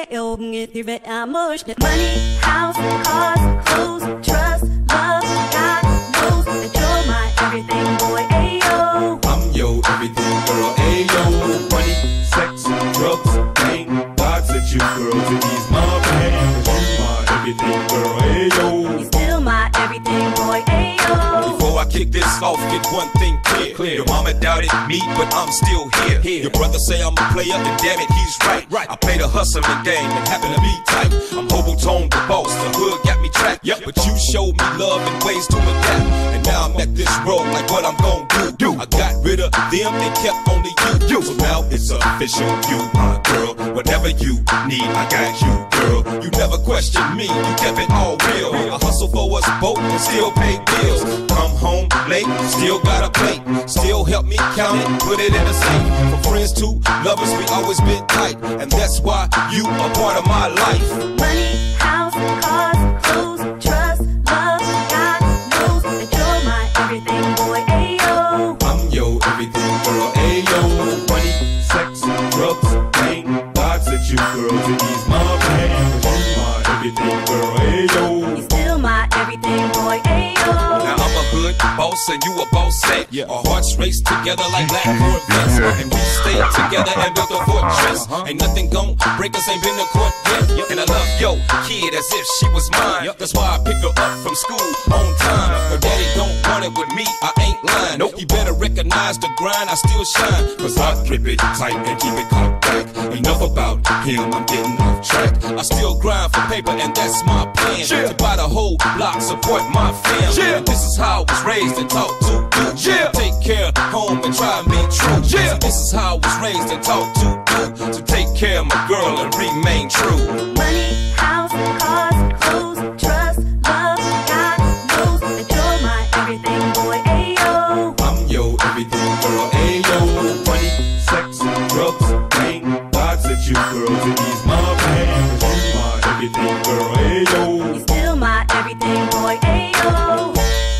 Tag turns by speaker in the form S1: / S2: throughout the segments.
S1: AYO, if I'm money, house, cars, clothes, trust, love, God knows that you're my everything, boy. AYO,
S2: I'm your everything, girl. AYO, money, sex, drugs, pain. God sent you, girl, to ease my pain. 'Cause you my everything, girl. AYO,
S1: you're still my everything, boy. AYO.
S2: before I kick this off, get one thing clear. Your mama doubted me, but I'm still here. Your brother say I'm a player, and damn it, he's right. I play the hustling game and happen to be tight. I'm Hobo Tone, the boss. The hood got me trapped. But you showed me love and ways to adapt. And now I'm at this road, like what I'm gonna do. I got rid of them and kept only you. So now it's official, you my girl. Whatever you need, I got you, girl. You never questioned me, you kept it all real. I hustle for us both and still pay bills. Come home late, still got a plate. Still help me count it, put it in the safe. From friends to lovers, we always been tight. And that's why you are part of my life.
S1: Money, house, cars, clothes, trust, love, God knows that you're my everything, boy. AYO,
S2: I'm your everything, girl. AYO, money, sex, drugs, pain. God sent you, girl, to ease my pain. 'Cause you my everything, girl. AYO,
S1: you're still my everything, boy. AYO.
S2: now I'm a hood boss and you a boss set. Our hearts race together like black Corvettes. And we stay together and built a fortress. Ain't nothing gon' break us, ain't been to court yet. And I love yo kid as if she was mine. That's why I pick her up from school on time. Her daddy don't want it with me, I ain't lying. He better recognize the grind, I still shine. 'Cause I grip it tight and keep it cocked back. Enough about him, I'm getting off track. I still grind for paper and that's my plan. To buy the whole block, support my family. And this is how I was raised and taught to do. Take care of home and try and be true. So this is how I was raised and taught to do. To take care of my girl and remain true.
S1: Money, house, cars, clothes, trust, love, God knows that you're my everything, boy. AYO,
S2: I'm your everything, girl. AYO, money, sex, drugs, pain. God sent you, girl, to ease my pain. 'Cause you my everything, girl. AYO,
S1: you're still my everything, boy. AYO,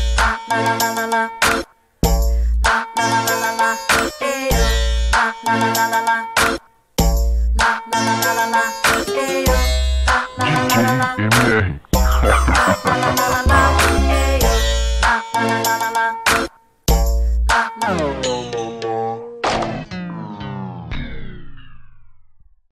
S1: la la la la la, la la la la la la, AYO, la la la la la la, la la la la la la, AYO, la la la la la la.